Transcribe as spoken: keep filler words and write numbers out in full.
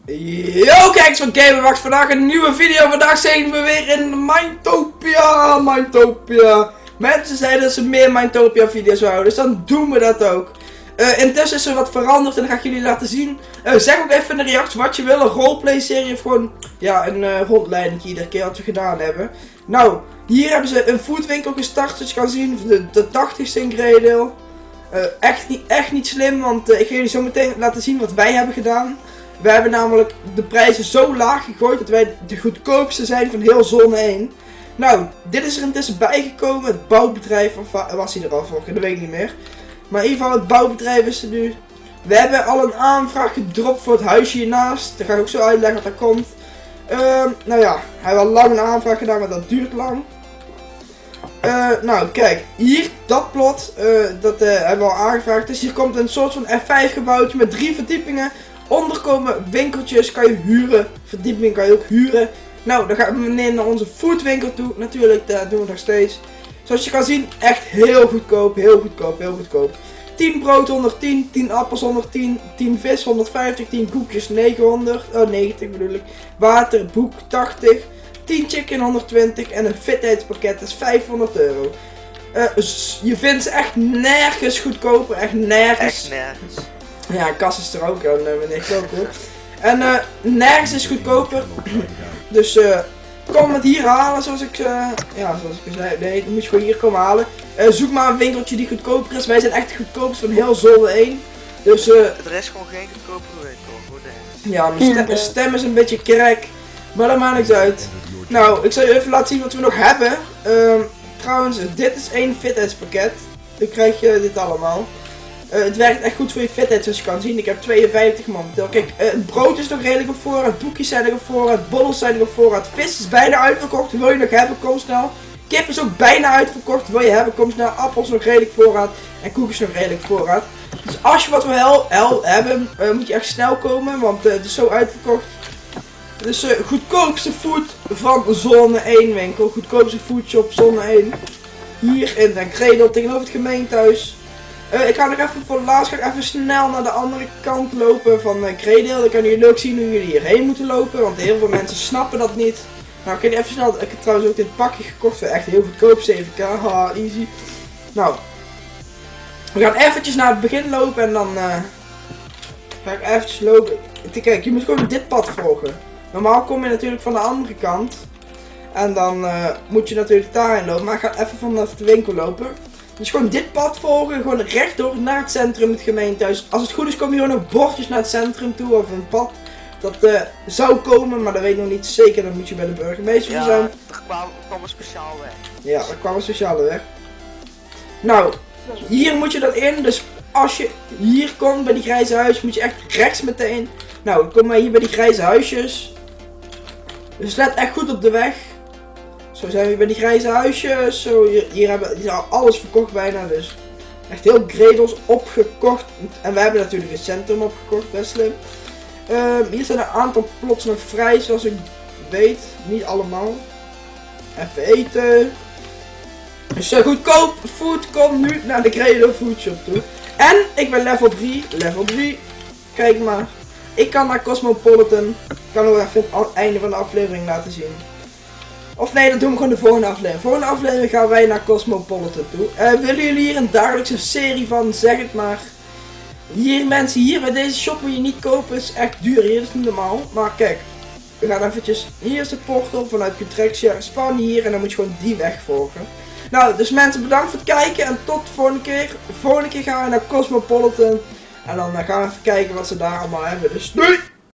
Yo kijkers van Gamermax, vandaag een nieuwe video. Vandaag zijn we weer in Minetopia, Minetopia. Mensen zeiden dat ze meer Minetopia video's wouden, dus dan doen we dat ook. Uh, intussen is er wat veranderd en dat ga ik jullie laten zien. Uh, zeg ook even in de reactie wat je wil, een roleplay serie of gewoon ja, een uh, rondleiding iedere keer wat we gedaan hebben. Nou, hier hebben ze een foodwinkel gestart, zoals je kan zien, de, de tachtigste in Greedale. Uh, echt, niet, echt niet slim, want uh, ik ga jullie zo meteen laten zien wat wij hebben gedaan. We hebben namelijk de prijzen zo laag gegooid dat wij de goedkoopste zijn van heel zone één. Nou, dit is er intussen bijgekomen. Het bouwbedrijf, of was hij er al voor? Dat weet ik niet meer. Maar in ieder geval, het bouwbedrijf is er nu. We hebben al een aanvraag gedropt voor het huisje hiernaast. Daar ga ik ook zo uitleggen wat er komt. Uh, nou ja, hij heeft al lang een aanvraag gedaan, maar dat duurt lang. Uh, nou, kijk, hier, dat plot, uh, dat uh, hebben we al aangevraagd. Dus hier komt een soort van F vijf gebouwtje met drie verdiepingen. Onder komen winkeltjes, kan je huren. Verdieping kan je ook huren. Nou, dan gaan we meteen naar onze foodwinkel toe. Natuurlijk, dat doen we nog steeds. Zoals je kan zien, echt heel goedkoop, heel goedkoop, heel goedkoop. tien brood honderdtien, tien appels honderdtien, tien vis honderdvijftig, tien koekjes negenhonderd, oh negentig bedoel ik. Water, boek tachtig, tien chicken honderdtwintig en een fitheidspakket is vijfhonderd euro. Uh, je vindt ze echt nergens goedkoper, echt nergens. Echt nergens. Ja, kas is er ook en uh, meneer Koker. En uh, nergens is goedkoper. Dus uh, kom het hier halen zoals ik, uh, ja, zoals ik zei. Nee, dan moet je gewoon hier komen halen. Uh, zoek maar een winkeltje die goedkoper is. Wij zijn echt de goedkoopste van heel zone één. Dus uh, er is gewoon geen goedkopere winkel. Voor de... Ja, mijn stem, mijn stem is een beetje crack. Maar dat maakt niks uit. Nou, ik zal je even laten zien wat we nog hebben. Uh, trouwens, dit is één fitheidspakket. Dan krijg je dit allemaal. Uh, het werkt echt goed voor je fitheid zoals je kan zien. Ik heb tweeënvijftig momenteel. Kijk, uh, het brood is nog redelijk op voorraad. Boekjes zijn er op voorraad. Bottles zijn er op voorraad. Vis is bijna uitverkocht. Wil je nog hebben, kom snel. Kip is ook bijna uitverkocht. Wil je hebben, kom snel. Appels nog redelijk voorraad. En koekjes nog redelijk voorraad. Dus als je wat wil hebben, uh, moet je echt snel komen. Want uh, het is zo uitverkocht. Dus uh, goedkoopste food van zone één winkel. Goedkoopste foodshop zone één. Hier in Den Greedale tegenover het gemeentehuis. Uh, ik ga nog even voor laatst ga ik even snel naar de andere kant lopen van uh, Greedale. Dan kunnen jullie ook zien hoe jullie hierheen moeten lopen. Want heel veel mensen snappen dat niet. Nou, ik ga even snel. Ik heb trouwens ook dit pakje gekocht voor echt heel goedkoop. zeven k. Haha, easy. Nou. We gaan eventjes naar het begin lopen en dan uh, ga ik eventjes lopen. Kijk, je moet gewoon dit pad volgen. Normaal kom je natuurlijk van de andere kant. En dan uh, moet je natuurlijk daarheen lopen. Maar ik ga even vanaf de winkel lopen. Dus gewoon dit pad volgen, gewoon rechtdoor naar het centrum, het gemeentehuis. Als het goed is komen hier ook nog bordjes naar het centrum toe of een pad. Dat uh, zou komen, maar dat weet ik nog niet zeker. Dan moet je bij de burgemeester ja, zijn. Er kwam, kwam een speciaal weg. Ja, er kwam een speciale weg. Nou, hier moet je dan in. Dus als je hier komt bij die grijze huis, moet je echt rechts meteen. Nou, kom maar hier bij die grijze huisjes. Dus let echt goed op de weg. Zo zijn we bij die grijze huisjes. Zo, hier, hier hebben hier is alles verkocht bijna. Dus echt heel Greedale opgekocht. En we hebben natuurlijk het centrum opgekocht, best slim. Um, hier zijn een aantal plots nog vrij, zoals ik weet. Niet allemaal. Even eten. Dus uh, goedkoop food komt nu naar de Greedale Foodshop toe. En ik ben level drie. Level drie. Kijk maar. Ik kan naar Cosmopolitan. Ik kan nog even het einde van de aflevering laten zien. Of nee, dat doen we gewoon de volgende aflevering. Volgende aflevering gaan wij naar Cosmopolitan toe. Uh, willen jullie hier een dagelijkse serie van? Zeg het maar. Hier mensen, hier bij deze shop moet je niet kopen. Het is echt duur hier, dat is niet normaal. Maar kijk, we gaan eventjes. Hier is de portal vanuit Kutrexia. Spawn hier en dan moet je gewoon die weg volgen. Nou, dus mensen bedankt voor het kijken en tot de volgende keer. De volgende keer gaan we naar Cosmopolitan. En dan gaan we even kijken wat ze daar allemaal hebben. Dus doei!